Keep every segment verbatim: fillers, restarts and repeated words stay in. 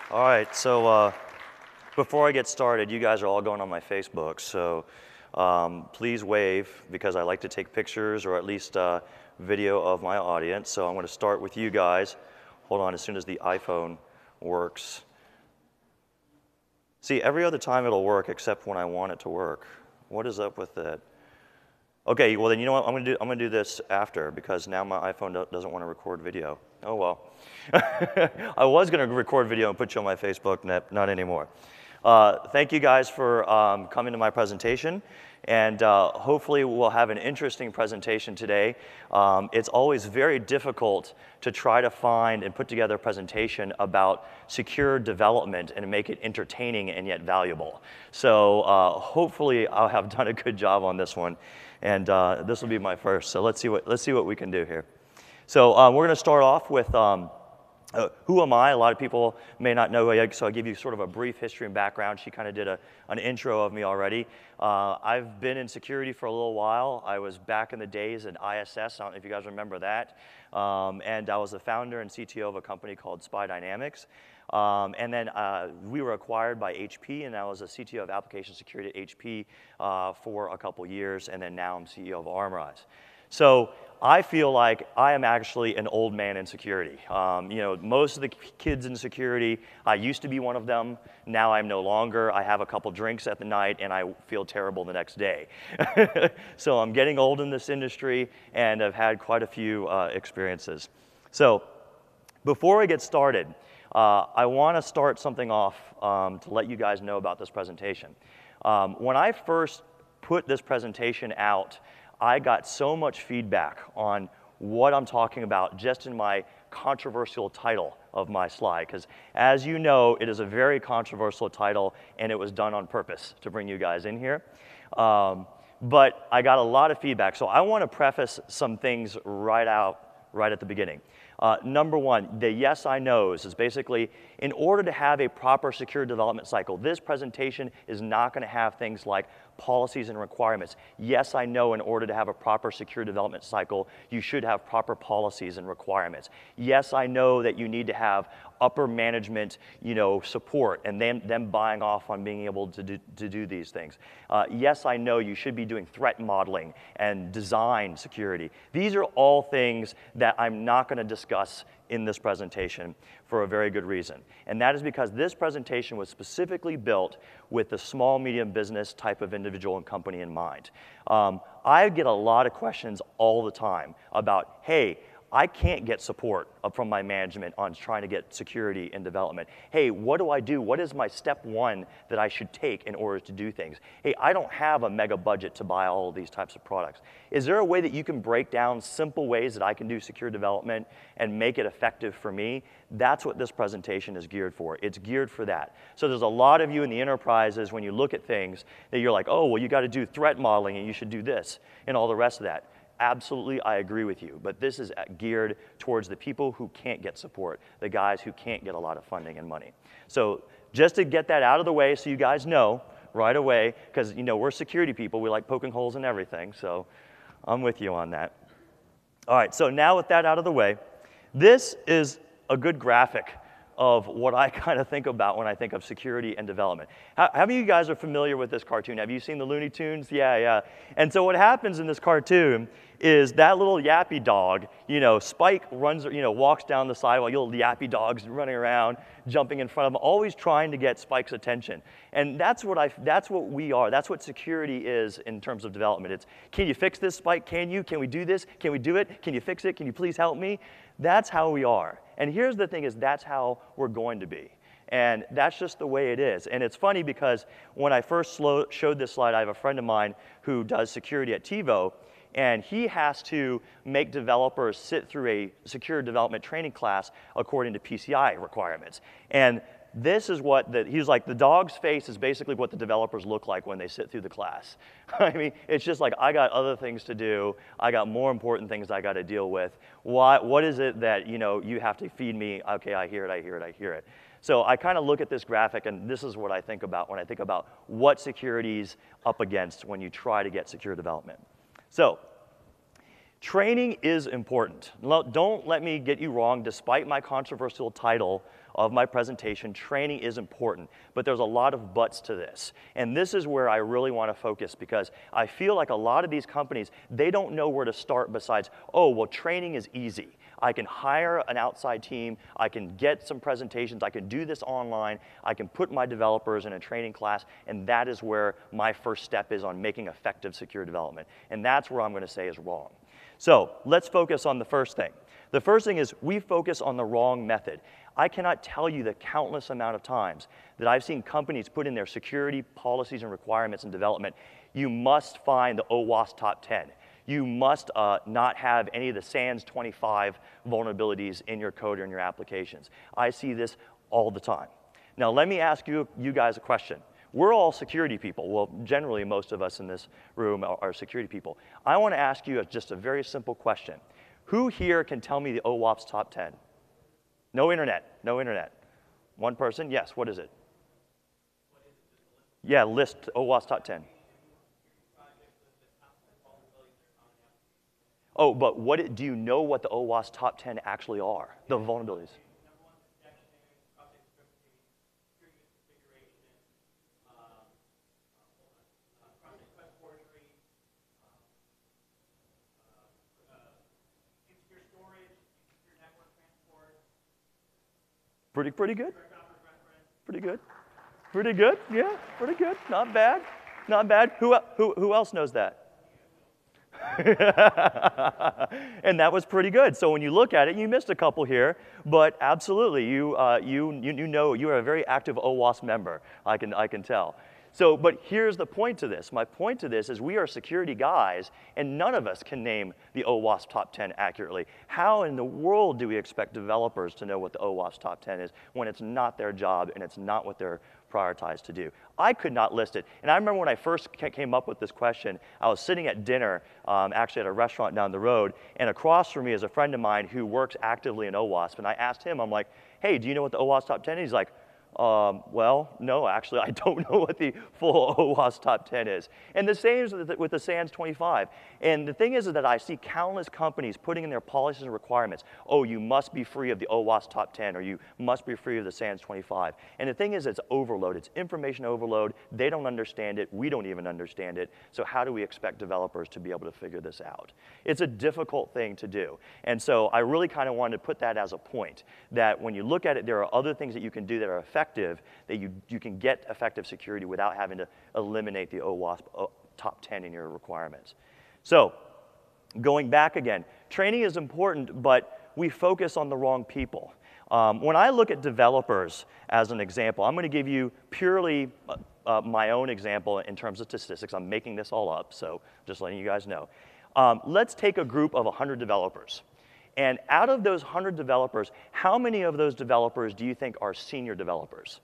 All right, so uh, before I get started, you guys are all going on my Facebook, so um, please wave because I like to take pictures or at least uh, video of my audience. So I'm going to start with you guys. Hold on, as soon as the iPhone works. See, every other time it'll work except when I want it to work. What is up with that? Okay, well then you know what, I'm gonna do, I'm gonna do this after because now my iPhone do doesn't want to record video. Oh well. I was gonna record video and put you on my Facebook, not, not anymore. Uh, thank you guys for um, coming to my presentation, and uh, hopefully we'll have an interesting presentation today. Um, it's always very difficult to try to find and put together a presentation about secure development and make it entertaining and yet valuable. So uh, hopefully I'll have done a good job on this one. And uh, this will be my first, so let's see what, let's see what we can do here. So uh, we're going to start off with um, uh, who am I? A lot of people may not know, so I'll give you sort of a brief history and background. She kind of did a, an intro of me already. Uh, I've been in security for a little while. I was back in the days at I S S, I don't know if you guys remember that. Um, and I was the founder and C T O of a company called Spy Dynamics. Um, and then uh, we were acquired by H P, and I was a C T O of application security at H P uh, for a couple years, and then now I'm C E O of Armorize. So I feel like I am actually an old man in security. Um, you know, most of the kids in security, I used to be one of them. Now I'm no longer. I have a couple drinks at the night, and I feel terrible the next day. So I'm getting old in this industry, and I've had quite a few uh, experiences. So before I get started, Uh, I want to start something off um, to let you guys know about this presentation. Um, when I first put this presentation out, I got so much feedback on what I'm talking about just in my controversial title of my slide, because as you know, it is a very controversial title, and it was done on purpose to bring you guys in here. Um, but I got a lot of feedback, so I want to preface some things right out, right at the beginning. Uh, number one, the yes, I knows is basically, in order to have a proper secure development cycle, this presentation is not going to have things like policies and requirements. Yes, I know in order to have a proper secure development cycle, you should have proper policies and requirements. Yes, I know that you need to have upper management, you know, support and them, them buying off on being able to do, to do these things. Uh, yes, I know you should be doing threat modeling and design security. These are all things that I'm not going to discuss in this presentation for a very good reason. And that is because this presentation was specifically built with the small, medium business type of individual and company in mind. Um, I get a lot of questions all the time about, hey, I can't get support from my management on trying to get security and development. Hey, what do I do? What is my step one that I should take in order to do things? Hey, I don't have a mega budget to buy all of these types of products. Is there a way that you can break down simple ways that I can do secure development and make it effective for me? That's what this presentation is geared for. It's geared for that. So there's a lot of you in the enterprises, when you look at things, that you're like, oh, well, you got to do threat modeling and you should do this and all the rest of that. Absolutely, I agree with you, but this is geared towards the people who can't get support, the guys who can't get a lot of funding and money. So just to get that out of the way so you guys know right away, because you know we're security people, we like poking holes in everything, so I'm with you on that. All right, so now with that out of the way, this is a good graphic of what I kind of think about when I think of security and development. How, how many of you guys are familiar with this cartoon? Have you seen the Looney Tunes? Yeah, yeah. And so what happens in this cartoon is that little yappy dog, you know, Spike runs, you know, walks down the sidewalk, little yappy dog's running around, jumping in front of him, always trying to get Spike's attention. And that's what I, that's what we are. That's what security is in terms of development. It's, can you fix this, Spike? Can you? Can we do this? Can we do it? Can you fix it? Can you please help me? That's how we are. And here's the thing is that's how we're going to be. And that's just the way it is. And it's funny because when I first slow, showed this slide, I have a friend of mine who does security at TiVo, and he has to make developers sit through a secure development training class according to P C I requirements. And this is what, the, he's like, the dog's face is basically what the developers look like when they sit through the class. I mean, it's just like, I got other things to do. I got more important things I got to deal with. Why, what is it that, you know, you have to feed me? Okay, I hear it, I hear it, I hear it. So I kind of look at this graphic, and this is what I think about when I think about what security's up against when you try to get secure development. So training is important. Don't let me get you wrong, despite my controversial title of my presentation, training is important, but there's a lot of buts to this. And this is where I really want to focus, because I feel like a lot of these companies, they don't know where to start besides, oh, well, training is easy. I can hire an outside team, I can get some presentations, I can do this online, I can put my developers in a training class, and that is where my first step is on making effective secure development. And that's where I'm going to say is wrong. So let's focus on the first thing. The first thing is we focus on the wrong method. I cannot tell you the countless amount of times that I've seen companies put in their security policies and requirements in development, you must find the O WASP top ten. You must uh, not have any of the SANS twenty-five vulnerabilities in your code or in your applications. I see this all the time. Now let me ask you, you guys a question. We're all security people. Well, generally most of us in this room are, are security people. I want to ask you a, just a very simple question. Who here can tell me the O WASP top ten? No internet, no internet. One person, yes, what is it? Yeah, list O WASP top ten. Oh, but what, do you know what the O WASP top ten actually are, the vulnerabilities? Pretty, pretty good. Pretty good. Pretty good, yeah, pretty good. Not bad, not bad. Who, who, who else knows that? And that was pretty good. So when you look at it, you missed a couple here, but absolutely, you, uh, you, you, you know you are a very active O WASP member, I can, I can tell. So, but here's the point to this. My point to this is we are security guys, and none of us can name the O WASP top ten accurately. How in the world do we expect developers to know what the O WASP top ten is when it's not their job and it's not what they're prioritized to do? I could not list it. And I remember when I first came up with this question, I was sitting at dinner, um, actually at a restaurant down the road, and across from me is a friend of mine who works actively in O WASP, and I asked him, I'm like, hey, do you know what the O WASP top ten is? He's like, Um, well, no, actually, I don't know what the full O WASP top ten is. And the same is with the, with the SANS twenty-five. And the thing is, is that I see countless companies putting in their policies and requirements, oh, you must be free of the O WASP top ten, or you must be free of the SANS twenty-five. And the thing is, it's overload. It's information overload. They don't understand it. We don't even understand it. So how do we expect developers to be able to figure this out? It's a difficult thing to do. And so I really kind of wanted to put that as a point, that when you look at it, there are other things that you can do that are effective, that you, you can get effective security without having to eliminate the O WASP top ten in your requirements. So going back again, training is important, but we focus on the wrong people. Um, when I look at developers as an example, I'm going to give you purely uh, uh, my own example in terms of statistics. I'm making this all up, so just letting you guys know. Um, let's take a group of one hundred developers. And out of those one hundred developers, how many of those developers do you think are senior developers?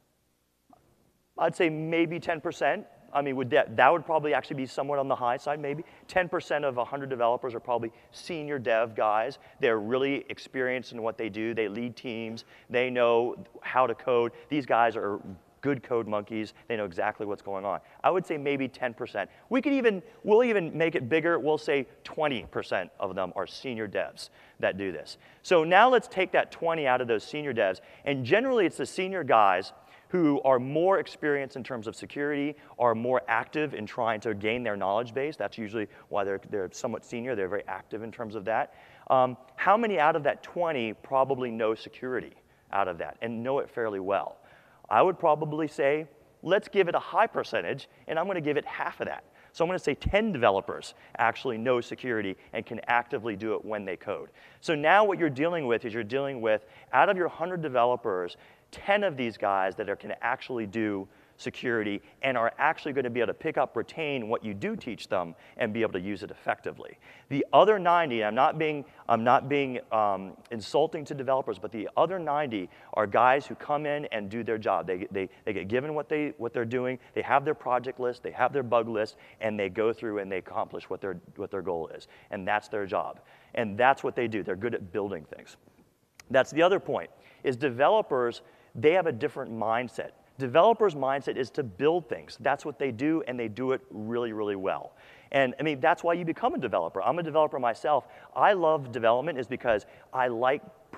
I'd say maybe ten percent. I mean, would that, that would probably actually be somewhat on the high side, maybe. ten percent of one hundred developers are probably senior dev guys. They're really experienced in what they do. They lead teams. They know how to code. These guys are good code monkeys. They know exactly what's going on. I would say maybe ten percent. We could even, we'll even make it bigger. We'll say twenty percent of them are senior devs that do this. So now let's take that twenty out of those senior devs, and generally it's the senior guys who are more experienced in terms of security, are more active in trying to gain their knowledge base. That's usually why they're, they're somewhat senior. They're very active in terms of that. Um, how many out of that twenty probably know security out of that and know it fairly well? I would probably say, let's give it a high percentage, and I'm going to give it half of that. So I'm going to say ten developers actually know security and can actively do it when they code. So now what you're dealing with is you're dealing with, out of your one hundred developers, ten of these guys that are, can actually do security and are actually going to be able to pick up, retain what you do teach them and be able to use it effectively. The other ninety, I'm not being, I'm not being um, insulting to developers, but the other ninety are guys who come in and do their job. They, they, they get given what, they, what they're doing, they have their project list, they have their bug list, and they go through and they accomplish what their, what their goal is. And that's their job. And that's what they do. They're good at building things. That's the other point, is developers, they have a different mindset. Developers' mindset is to build things. That's what they do, and they do it really, really well. And I mean, that's why you become a developer. I'm a developer myself. I love development is because I like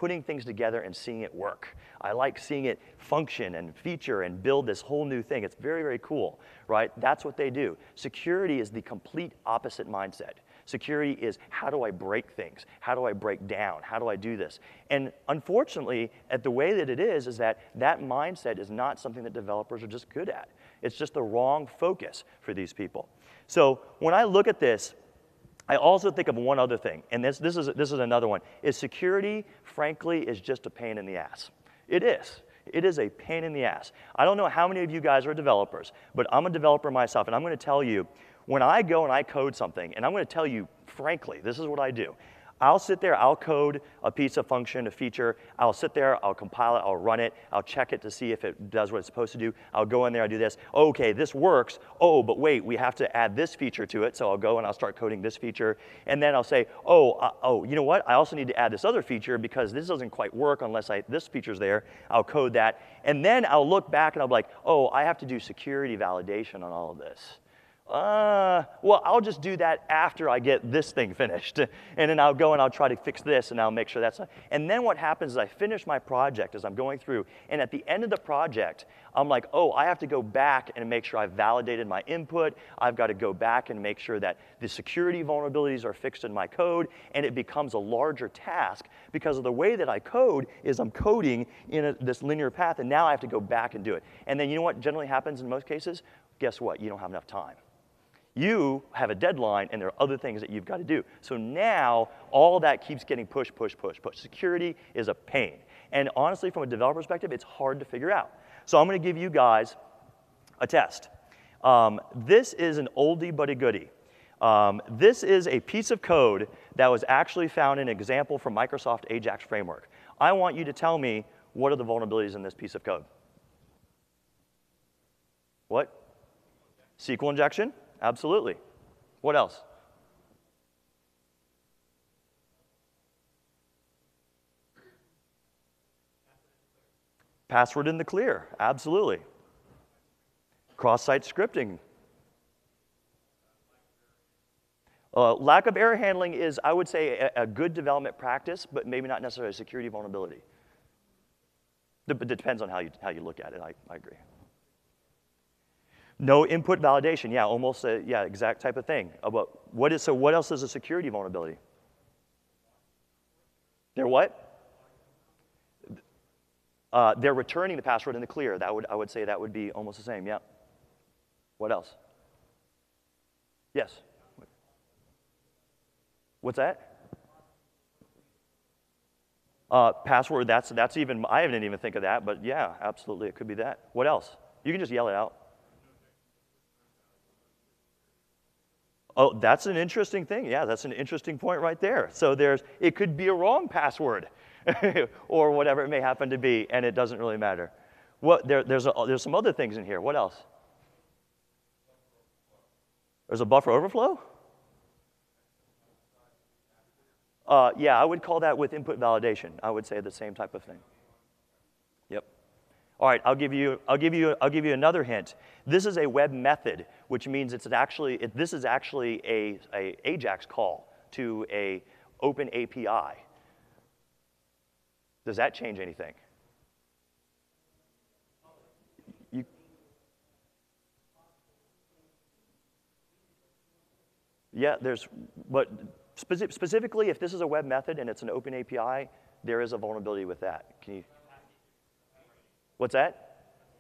putting things together and seeing it work. I like seeing it function and feature and build this whole new thing. It's very, very cool, right? That's what they do. Security is the complete opposite mindset. Security is, how do I break things? How do I break down? How do I do this? And unfortunately, at the way that it is, is that that mindset is not something that developers are just good at. It's just the wrong focus for these people. So when I look at this, I also think of one other thing, and this, this, is, this is another one, is security, frankly, is just a pain in the ass. It is. It is a pain in the ass. I don't know how many of you guys are developers, but I'm a developer myself, and I'm going to tell you, when I go and I code something, and I'm going to tell you, frankly, this is what I do. I'll sit there, I'll code a piece of function, a feature, I'll sit there, I'll compile it, I'll run it, I'll check it to see if it does what it's supposed to do. I'll go in there, I'll do this. Okay, this works. Oh, but wait, we have to add this feature to it, so I'll go and I'll start coding this feature. And then I'll say, oh, uh, oh, you know what? I also need to add this other feature because this doesn't quite work unless I, this feature's there. I'll code that. And then I'll look back and I'll be like, oh, I have to do security validation on all of this. Uh, well, I'll just do that after I get this thing finished. And then I'll go and I'll try to fix this and I'll make sure that's not. And then what happens is I finish my project as I'm going through, and at the end of the project, I'm like, oh, I have to go back and make sure I've validated my input. I've got to go back and make sure that the security vulnerabilities are fixed in my code, and it becomes a larger task because of the way that I code is I'm coding in a, this linear path, and now I have to go back and do it. And then you know what generally happens in most cases? Guess what? You don't have enough time. You have a deadline, and there are other things that you've got to do. So now, all that keeps getting pushed, push, push, push. Security is a pain. And honestly, from a developer perspective, it's hard to figure out. So I'm going to give you guys a test. Um, this is an oldie but a goodie. Um, this is a piece of code that was actually found in an example from Microsoft Ajax Framework. I want you to tell me what are the vulnerabilities in this piece of code. What? S Q L injection? Absolutely. What else? Password in the clear. Absolutely. Cross-site scripting. Uh, lack of error handling is, I would say, a, a good development practice, but maybe not necessarily a security vulnerability. It depends on how you, how you look at it. I, I agree. No input validation, yeah, almost a yeah, exact type of thing. About what is so? What else is a security vulnerability? They're what? Uh, they're returning the password in the clear. That would I would say that would be almost the same. Yeah. What else? Yes. What's that? Uh, password. That's that's even. I didn't even think of that, but yeah, absolutely, it could be that. What else? You can just yell it out. Oh, that's an interesting thing. Yeah, that's an interesting point right there. So there's, it could be a wrong password or whatever it may happen to be, and it doesn't really matter. What, there, there's, a, there's some other things in here. What else? There's a buffer overflow? Uh, yeah, I would call that with input validation. I would say the same type of thing. Yep. All right, I'll give you, I'll give you, I'll give you another hint. This is a web method, which means it's actually, it, this is actually a, a Ajax call to a open A P I. Does that change anything? You, yeah, there's, but speci specifically, if this is a web method and it's an open A P I, there is a vulnerability with that. Can you? What's that?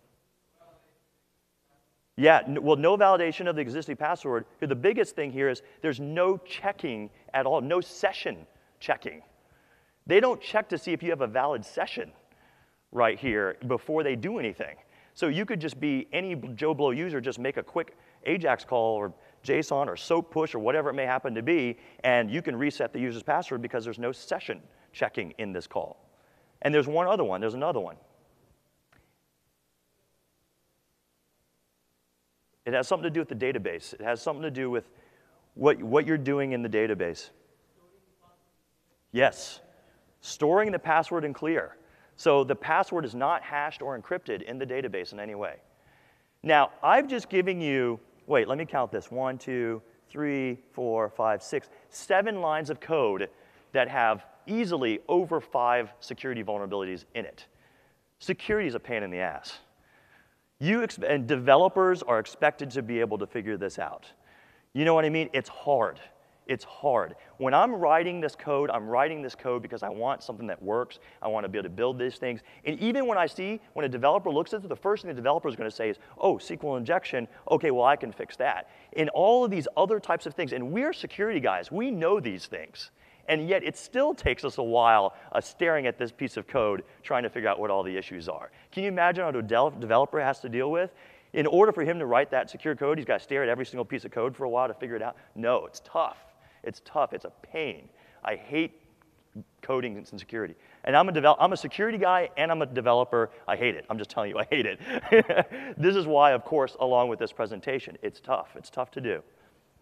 Yeah, well, no validation of the existing password. The biggest thing here is there's no checking at all, no session checking. They don't check to see if you have a valid session right here before they do anything. So you could just be any Joe Blow user, just make a quick Ajax call or JSON or SOAP push or whatever it may happen to be, and you can reset the user's password because there's no session checking in this call. And there's one other one. There's another one. It has something to do with the database. It has something to do with what, what you're doing in the database. Yes. Storing the password in clear. So the password is not hashed or encrypted in the database in any way. Now, I've just given you, wait, let me count this. One, two, three, four, five, six, seven lines of code that have easily over five security vulnerabilities in it. Security is a pain in the ass. You ex and developers are expected to be able to figure this out. You know what I mean? It's hard. It's hard. When I'm writing this code, I'm writing this code because I want something that works. I want to be able to build these things. And even when I see, when a developer looks at it, the first thing the developer is going to say is, oh, S Q L injection, okay, well, I can fix that. And all of these other types of things, and we're security guys, we know these things. And yet it still takes us a while uh, staring at this piece of code, trying to figure out what all the issues are. Can you imagine what a de developer has to deal with? In order for him to write that secure code, he's got to stare at every single piece of code for a while to figure it out? No, it's tough. It's tough. It's a pain. I hate coding and security. And I'm a, devel I'm a security guy and I'm a developer. I hate it. I'm just telling you, I hate it. This is why, of course, along with this presentation, it's tough. It's tough to do.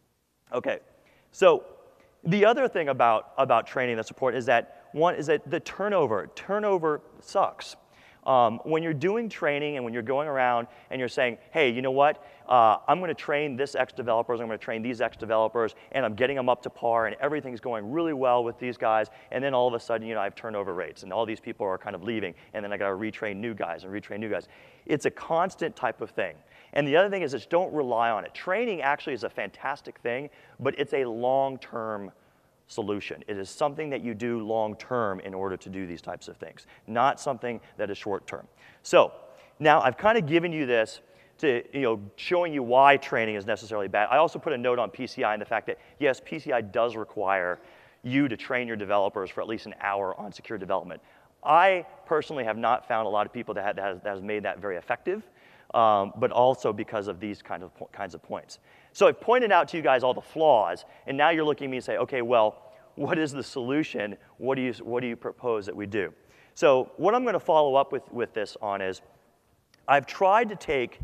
Okay, so the other thing about, about training that's important is that, one, is that the turnover. Turnover sucks. Um, when you're doing training and when you're going around and you're saying, hey, you know what, uh, I'm going to train this X developers, I'm going to train these X developers, and I'm getting them up to par, and everything's going really well with these guys, and then all of a sudden, you know, I have turnover rates, and all these people are kind of leaving, and then I got to retrain new guys and retrain new guys. It's a constant type of thing. And the other thing is, is don't rely on it. Training actually is a fantastic thing, but it's a long-term solution. It is something that you do long-term in order to do these types of things, not something that is short-term. So now I've kind of given you this to, you know, showing you why training is necessarily bad. I also put a note on P C I and the fact that, yes, P C I does require you to train your developers for at least an hour on secure development. I personally have not found a lot of people that, have, that, has, that has made that very effective, um, but also because of these kind of, kinds of points. So I've pointed out to you guys all the flaws, and now you're looking at me and say, okay, well, what is the solution? What do you, what do you propose that we do? So what I'm going to follow up with, with this on is, I've tried to take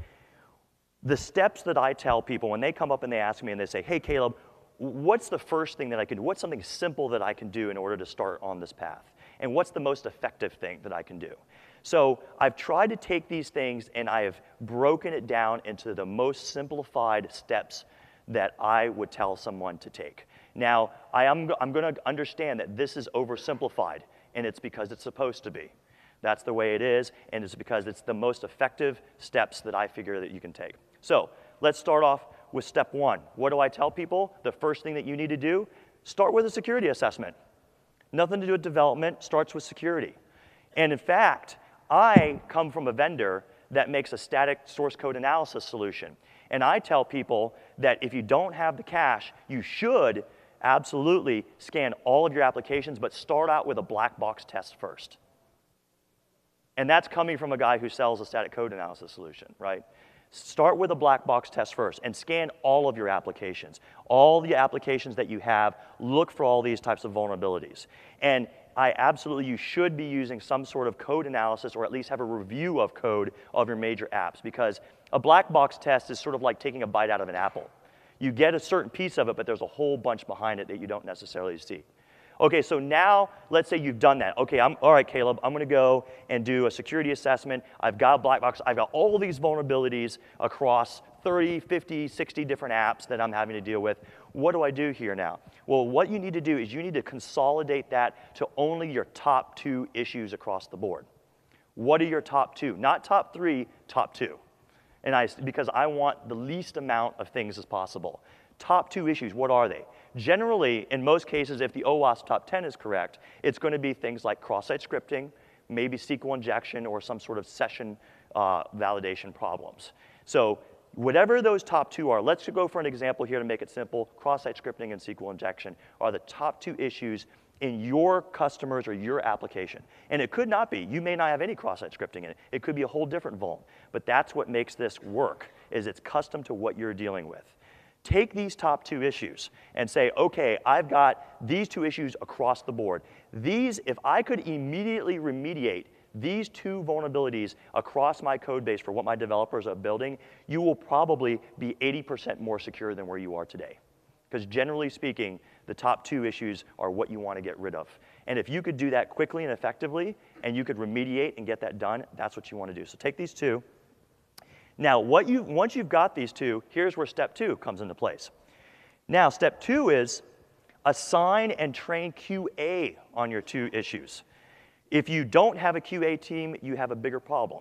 the steps that I tell people when they come up and they ask me and they say, hey, Caleb, what's the first thing that I can do? What's something simple that I can do in order to start on this path? And what's the most effective thing that I can do? So I've tried to take these things and I have broken it down into the most simplified steps that I would tell someone to take. Now, I am, I'm going to understand that this is oversimplified, and it's because it's supposed to be. That's the way it is, and it's because it's the most effective steps that I figure that you can take. So let's start off with step one. What do I tell people? The first thing that you need to do, start with a security assessment. Nothing to do with development, starts with security. And in fact, I come from a vendor that makes a static source code analysis solution. And I tell people that if you don't have the cache, you should absolutely scan all of your applications, but start out with a black box test first. And that's coming from a guy who sells a static code analysis solution, right? Start with a black box test first and scan all of your applications. All the applications that you have, look for all these types of vulnerabilities. And I absolutely, you should be using some sort of code analysis or at least have a review of code of your major apps, because a black box test is sort of like taking a bite out of an apple. You get a certain piece of it, but there's a whole bunch behind it that you don't necessarily see. Okay, so now let's say you've done that. Okay, I'm, all right, Caleb, I'm gonna go and do a security assessment. I've got a black box, I've got all these vulnerabilities across thirty, fifty, sixty different apps that I'm having to deal with. What do I do here now? Well, what you need to do is you need to consolidate that to only your top two issues across the board. What are your top two? Not top three, top two. And I, because I want the least amount of things as possible. Top two issues, what are they? Generally, in most cases, if the O WASP top ten is correct, it's going to be things like cross-site scripting, maybe S Q L injection, or some sort of session uh, validation problems. So whatever those top two are, let's go for an example here to make it simple. Cross-site scripting and S Q L injection are the top two issues in your customers or your application. And it could not be. You may not have any cross-site scripting in it. It could be a whole different vuln. But that's what makes this work, is it's custom to what you're dealing with. Take these top two issues and say, okay, I've got these two issues across the board. These, if I could immediately remediate these two vulnerabilities across my code base for what my developers are building, you will probably be eighty percent more secure than where you are today. Because generally speaking, the top two issues are what you want to get rid of. And if you could do that quickly and effectively, and you could remediate and get that done, that's what you want to do. So take these two. Now, what you, once you've got these two, here's where step two comes into place. Now, step two is, Assign and train Q A on your two issues. If you don't have a Q A team, you have a bigger problem.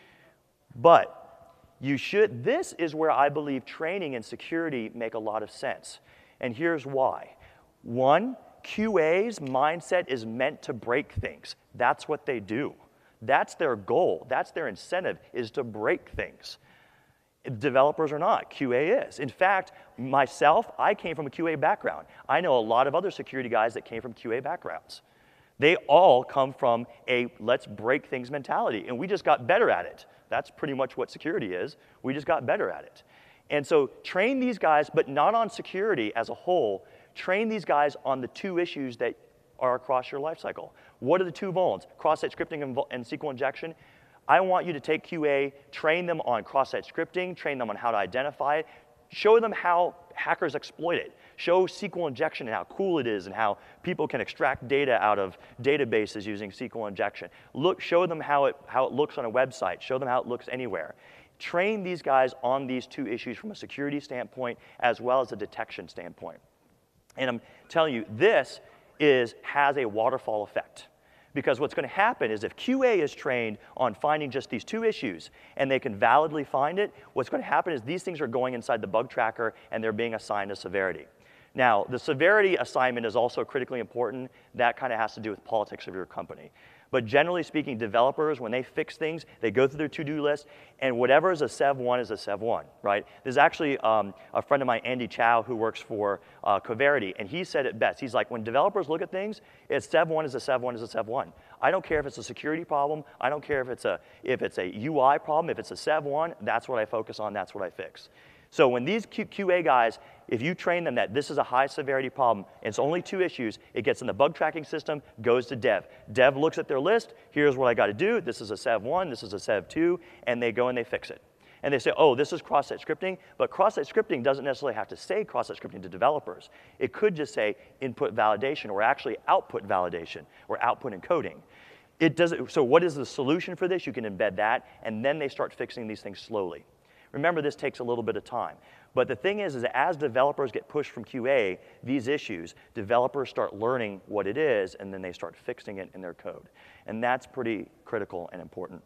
But you should, this is where I believe training and security make a lot of sense. And here's why. One, Q A's mindset is meant to break things. That's what they do. That's their goal. That's their incentive, is to break things. Developers are not, Q A is. In fact, myself, I came from a Q A background. I know a lot of other security guys that came from Q A backgrounds. They all come from a let's break things mentality, and we just got better at it. That's pretty much what security is. We just got better at it. And so train these guys, but not on security as a whole. Train these guys on the two issues that are across your lifecycle. What are the two vulns? Cross-site scripting and, and S Q L injection. I want you to take Q A, train them on cross-site scripting, train them on how to identify it, show them how hackers exploit it, show S Q L injection and how cool it is and how people can extract data out of databases using S Q L injection. Look, show them how it, how it looks on a website, show them how it looks anywhere. Train these guys on these two issues from a security standpoint as well as a detection standpoint. And I'm telling you, this is, has a waterfall effect. Because what's going to happen is if Q A is trained on finding just these two issues and they can validly find it, what's going to happen is these things are going inside the bug tracker and they're being assigned a severity. Now, the severity assignment is also critically important. That kind of has to do with politics of your company. But generally speaking, developers, when they fix things, they go through their to-do list, and whatever is a sev one is a sev one, right? There's actually um, a friend of mine, Andy Chow, who works for uh, Coverity, and he said it best. He's like, when developers look at things, it's sev one is a sev one is a sev one. I don't care if it's a security problem. I don't care if it's a, if it's a U I problem. If it's a sev one, that's what I focus on. That's what I fix. So when these Q A guys, if you train them that this is a high severity problem, and it's only two issues, it gets in the bug tracking system, goes to dev. Dev looks at their list, here's what I got to do, this is a sev one, this is a sev two, and they go and they fix it. And they say, oh, this is cross-site scripting, but cross-site scripting doesn't necessarily have to say cross-site scripting to developers. It could just say input validation, or actually output validation, or output encoding. It doesn't, so what is the solution for this? You can embed that, and then they start fixing these things slowly. Remember, this takes a little bit of time. But the thing is, is that as developers get pushed from Q A, these issues, developers start learning what it is, and then they start fixing it in their code. And that's pretty critical and important.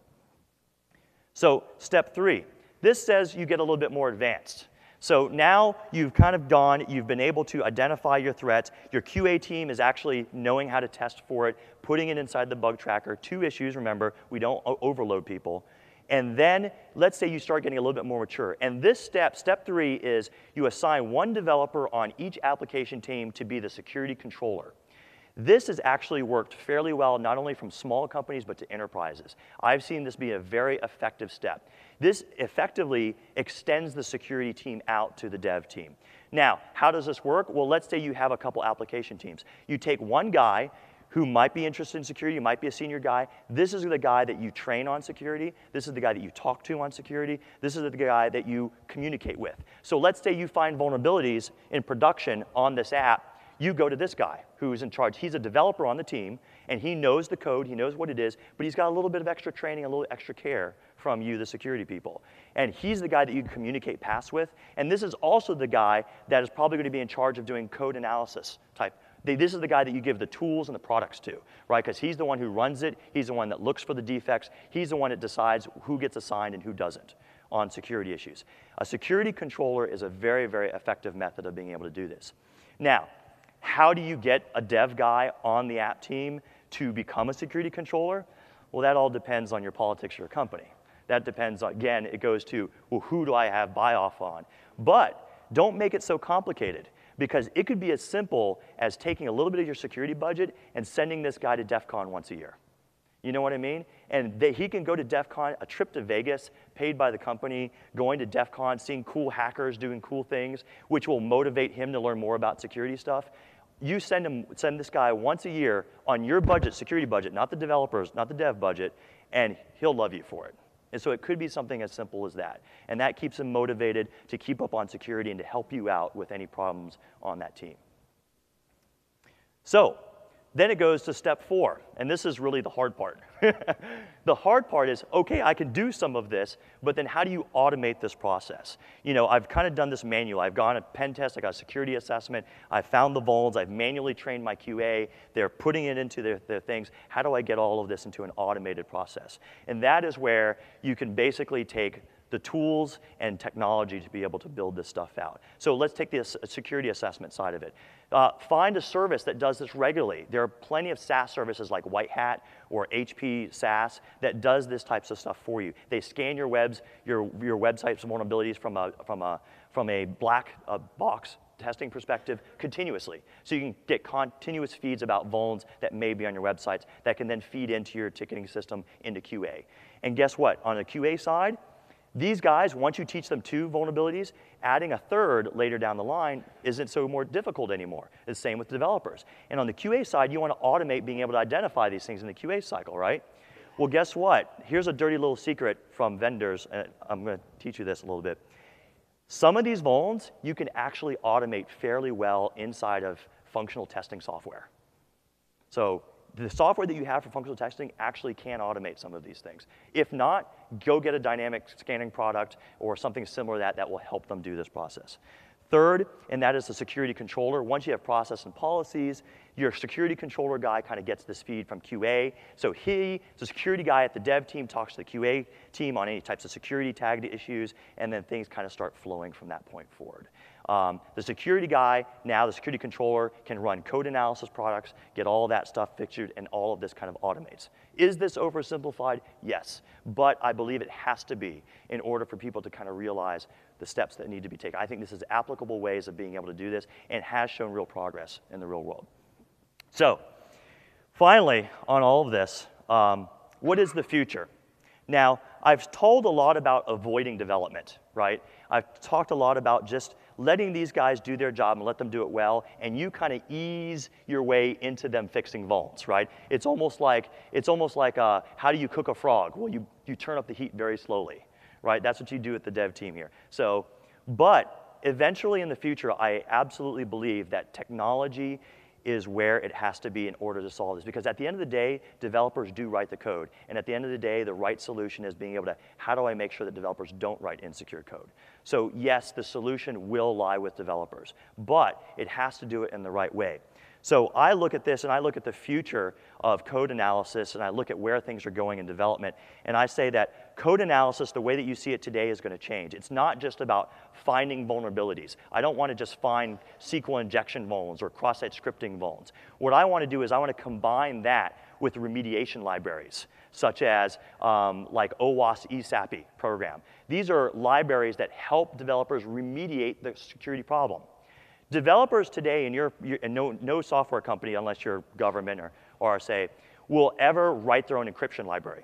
So step three, this says you get a little bit more advanced. So now you've kind of gone, you've been able to identify your threats. Your Q A team is actually knowing how to test for it, putting it inside the bug tracker. Two issues, remember, we don't overload people. And then let's say you start getting a little bit more mature. And this step, step three, is you assign one developer on each application team to be the security controller. This has actually worked fairly well, not only from small companies, but to enterprises. I've seen this be a very effective step. This effectively extends the security team out to the dev team. Now, how does this work? Well, let's say you have a couple application teams. You take one guy who might be interested in security, you might be a senior guy. This is the guy that you train on security. This is the guy that you talk to on security. This is the guy that you communicate with. So let's say you find vulnerabilities in production on this app. You go to this guy who's in charge. He's a developer on the team, and he knows the code, he knows what it is, but he's got a little bit of extra training, a little extra care from you, the security people. And he's the guy that you can communicate past with. And this is also the guy that is probably going to be in charge of doing code analysis type. They, this is the guy that you give the tools and the products to, right? Because he's the one who runs it. He's the one that looks for the defects. He's the one that decides who gets assigned and who doesn't on security issues. A security controller is a very, very effective method of being able to do this. Now, how do you get a dev guy on the app team to become a security controller? Well, that all depends on your politics of your company. That depends, again, it goes to, well, who do I have buy-off on? But don't make it so complicated, because it could be as simple as taking a little bit of your security budget and sending this guy to DEF CON once a year. You know what I mean? And they, he can go to DEF CON, a trip to Vegas, paid by the company, going to DEF CON, seeing cool hackers doing cool things, which will motivate him to learn more about security stuff. You send him, send this guy once a year on your budget, security budget, not the developers, not the dev budget, and he'll love you for it. And so it could be something as simple as that. And that keeps him motivated to keep up on security and to help you out with any problems on that team. So Then it goes to step four, and this is really the hard part. The hard part is, okay, I can do some of this, but then how do you automate this process? You know, I've kind of done this manual. I've gone a pen test, I got a security assessment, I found the vulns, I've manually trained my Q A, they're putting it into their, their things. How do I get all of this into an automated process? And that is where you can basically take the tools and technology to be able to build this stuff out. So let's take the security assessment side of it. Uh, find a service that does this regularly. There are plenty of SaaS services like White Hat or H P SaaS that does this types of stuff for you. They scan your webs, your, your website's vulnerabilities from a, from a, from a black uh, box testing perspective continuously. So you can get continuous feeds about vulns that may be on your websites that can then feed into your ticketing system into Q A. And guess what? On the Q A side, these guys, once you teach them two vulnerabilities, adding a third later down the line isn't so more difficult anymore. It's the same with developers. And on the Q A side, you want to automate being able to identify these things in the Q A cycle, right? Well, guess what? Here's a dirty little secret from vendors, and I'm going to teach you this a little bit. Some of these vulns, you can actually automate fairly well inside of functional testing software. So the software that you have for functional testing actually can automate some of these things. If not, go get a dynamic scanning product or something similar to that that will help them do this process. Third, and that is the security controller. Once you have process and policies, your security controller guy kind of gets this feed from Q A. So he, the security guy at the dev team, talks to the Q A team on any types of security tagged issues, and then things kind of start flowing from that point forward. Um, the security guy, now the security controller, can run code analysis products, get all of that stuff fixed, and all of this kind of automates. Is this oversimplified? Yes, but I believe it has to be in order for people to kind of realize the steps that need to be taken. I think this is applicable ways of being able to do this and has shown real progress in the real world. So, finally, on all of this, um, what is the future? Now, I've told a lot about avoiding development, right? I've talked a lot about just letting these guys do their job and let them do it well, and you kind of ease your way into them fixing vulns, right? It's almost like, it's almost like uh, how do you cook a frog? Well, you, you turn up the heat very slowly, right? That's what you do with the dev team here. So, but eventually in the future, I absolutely believe that technology is where it has to be in order to solve this. Because at the end of the day, developers do write the code. And at the end of the day, the right solution is being able to, how do I make sure that developers don't write insecure code? So yes, the solution will lie with developers, but it has to do it in the right way. So I look at this and I look at the future of code analysis and I look at where things are going in development, and I say that code analysis, the way that you see it today, is going to change. It's not just about finding vulnerabilities. I don't want to just find S Q L injection vulns or cross-site scripting vulns. What I want to do is I want to combine that with remediation libraries, such as um, like OWASP E S A P I program. These are libraries that help developers remediate the security problem. Developers today, in your, your and no, no software company, unless you're government or R S A, will ever write their own encryption library.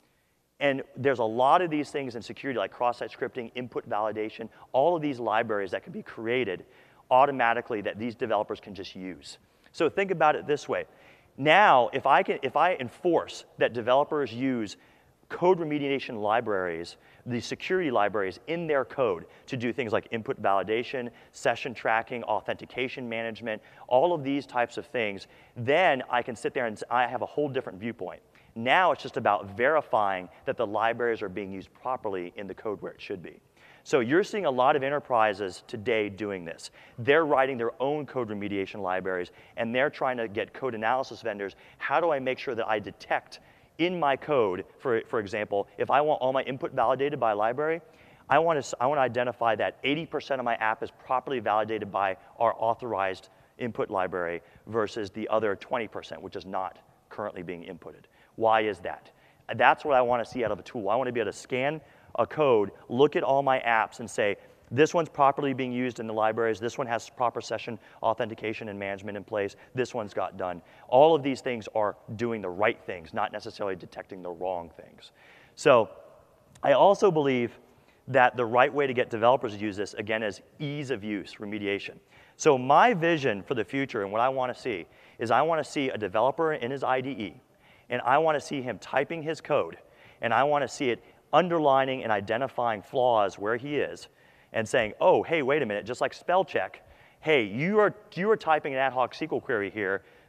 And there's a lot of these things in security, like cross-site scripting, input validation, all of these libraries that can be created automatically that these developers can just use. So think about it this way. Now, if I, can, if I enforce that developers use code remediation libraries, the security libraries in their code to do things like input validation, session tracking, authentication management, all of these types of things, then I can sit there and I have a whole different viewpoint. Now it's just about verifying that the libraries are being used properly in the code where it should be. So you're seeing a lot of enterprises today doing this. They're writing their own code remediation libraries, and they're trying to get code analysis vendors. How do I make sure that I detect in my code, for, for example, if I want all my input validated by a library, I want to, I want to identify that eighty percent of my app is properly validated by our authorized input library versus the other twenty percent, which is not currently being inputted. Why is that? That's what I want to see out of a tool. I want to be able to scan a code, look at all my apps and say, this one's properly being used in the libraries, this one has proper session authentication and management in place, this one's got done. All of these things are doing the right things, not necessarily detecting the wrong things. So I also believe that the right way to get developers to use this, again, is ease of use, remediation. So my vision for the future and what I want to see is I want to see a developer in his I D E, and I want to see him typing his code, and I want to see it underlining and identifying flaws where he is, and saying, oh, hey, wait a minute, just like spell check, hey, you are, you are typing an ad hoc S Q L query here,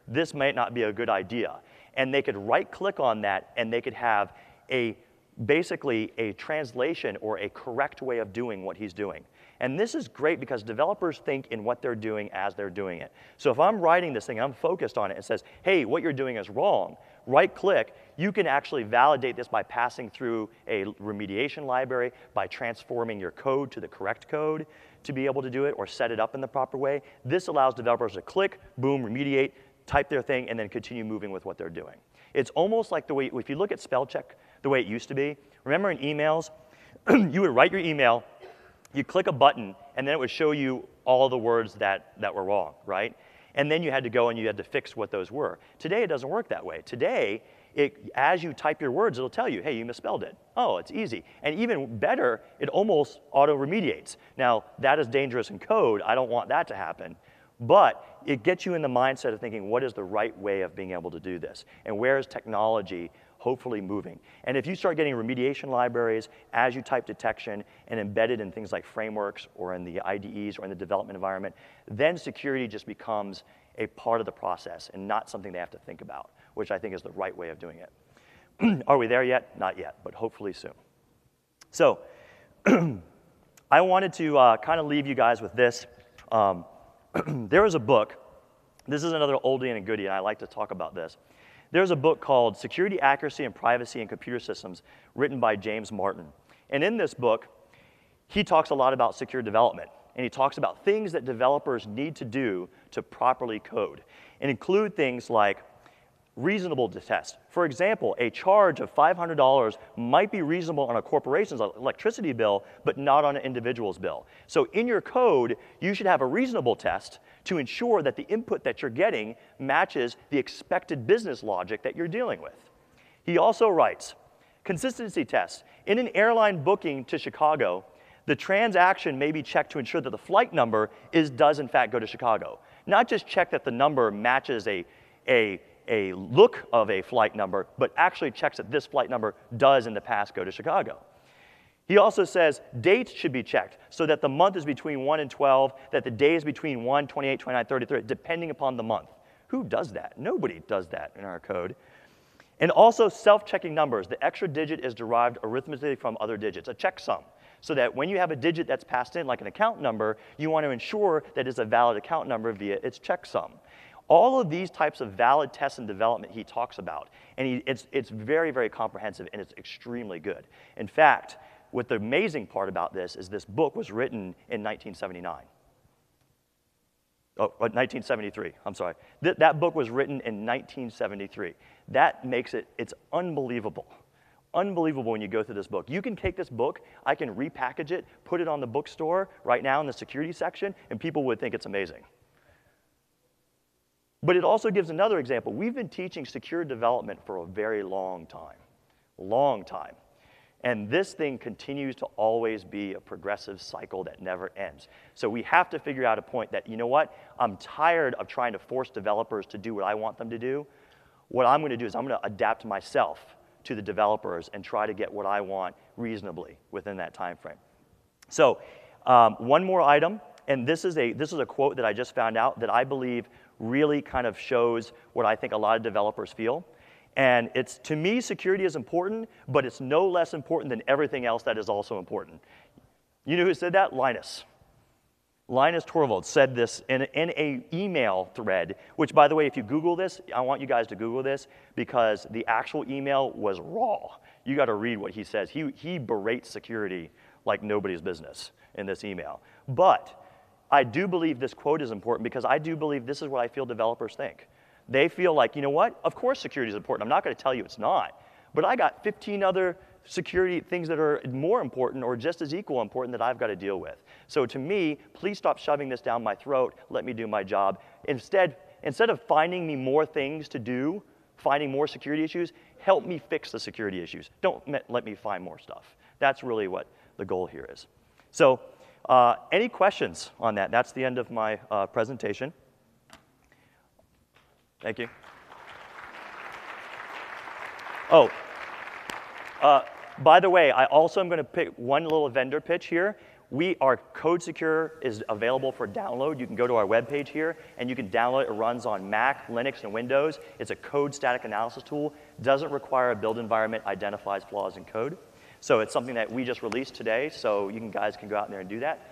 this might not be a good idea. And they could right-click on that, and they could have a basically a translation or a correct way of doing what he's doing. And this is great because developers think in what they're doing as they're doing it. So if I'm writing this thing, I'm focused on it, and says, hey, what you're doing is wrong, right-click, you can actually validate this by passing through a remediation library, by transforming your code to the correct code to be able to do it or set it up in the proper way. This allows developers to click, boom, remediate, type their thing, and then continue moving with what they're doing. It's almost like the way, if you look at spell check, the way it used to be, remember in emails, you would write your email, you click a button, and then it would show you all the words that, that were wrong, right? And then you had to go and you had to fix what those were. Today, it doesn't work that way. Today, it, as you type your words, it'll tell you, hey, you misspelled it. Oh, it's easy. And even better, it almost auto-remediates. Now, that is dangerous in code. I don't want that to happen. But it gets you in the mindset of thinking, what is the right way of being able to do this? And where is technology hopefully moving? And if you start getting remediation libraries as you type detection and embedded in things like frameworks or in the I D Es or in the development environment, then security just becomes a part of the process and not something they have to think about, which I think is the right way of doing it. Are we there yet? Not yet, but hopefully soon. So I wanted to uh, kind of leave you guys with this. Um, there is a book. This is another oldie and a goodie, and I like to talk about this. There's a book called Security, Accuracy, and Privacy in Computer Systems, written by James Martin. And in this book, he talks a lot about secure development. And he talks about things that developers need to do to properly code, and include things like reasonable to test. For example, a charge of five hundred dollars might be reasonable on a corporation's electricity bill, but not on an individual's bill. So in your code, you should have a reasonable test to ensure that the input that you're getting matches the expected business logic that you're dealing with. He also writes, consistency tests. In an airline booking to Chicago, the transaction may be checked to ensure that the flight number is, does in fact go to Chicago. Not just check that the number matches a, a, a look of a flight number, but actually checks that this flight number does in the past go to Chicago. He also says dates should be checked so that the month is between one and twelve, that the day is between one, twenty-eight, twenty-nine, thirty, thirty, depending upon the month. Who does that? Nobody does that in our code. And also self-checking numbers. The extra digit is derived arithmetically from other digits, a checksum. So that when you have a digit that's passed in, like an account number, you want to ensure that it's a valid account number via its checksum. All of these types of valid tests and development he talks about. And he, it's, it's very, very comprehensive, and it's extremely good. In fact, what the amazing part about this is this book was written in nineteen seventy-nine. Oh, nineteen seventy-three, I'm sorry. Th that book was written in nineteen seventy-three. That makes it, it's unbelievable. Unbelievable when you go through this book. You can take this book, I can repackage it, put it on the bookstore right now in the security section, and people would think it's amazing. But it also gives another example. We've been teaching secure development for a very long time, long time. And this thing continues to always be a progressive cycle that never ends. So we have to figure out a point that, you know what, I'm tired of trying to force developers to do what I want them to do. What I'm going to do is I'm going to adapt myself to the developers and try to get what I want reasonably within that time frame. So um, one more item, and this is, a, this is a quote that I just found out that I believe really kind of shows what I think a lot of developers feel. And it's, to me, security is important, but it's no less important than everything else that is also important. You know who said that? Linus. Linus Torvalds said this in, in an email thread, which, by the way, if you Google this, I want you guys to Google this, because the actual email was raw. You got to read what he says. He, he berates security like nobody's business in this email. But I do believe this quote is important because I do believe this is what I feel developers think. They feel like, you know what? Of course security is important. I'm not going to tell you it's not. But I got fifteen other security things that are more important or just as equal important that I've got to deal with. So to me, please stop shoving this down my throat. Let me do my job. Instead, instead of finding me more things to do, finding more security issues, help me fix the security issues. Don't let me find more stuff. That's really what the goal here is. So uh, any questions on that? That's the end of my uh, presentation. Thank you. Oh, uh, by the way, I also am going to pick one little vendor pitch here. We, our Code Secure is available for download. You can go to our webpage here, and you can download it. It runs on Mac, Linux, and Windows. It's a code static analysis tool. Doesn't require a build environment, identifies flaws in code. So it's something that we just released today, so you can, guys can go out there and do that.